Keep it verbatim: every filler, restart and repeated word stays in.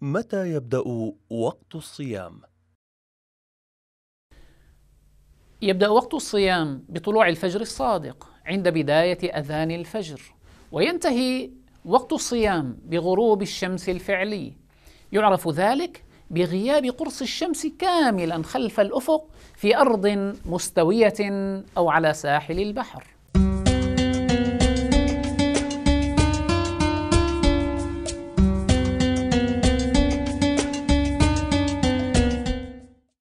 متى يبدأ وقت الصيام؟ يبدأ وقت الصيام بطلوع الفجر الصادق عند بداية أذان الفجر، وينتهي وقت الصيام بغروب الشمس الفعلي. يعرف ذلك بغياب قرص الشمس كاملا خلف الأفق في أرض مستوية أو على ساحل البحر.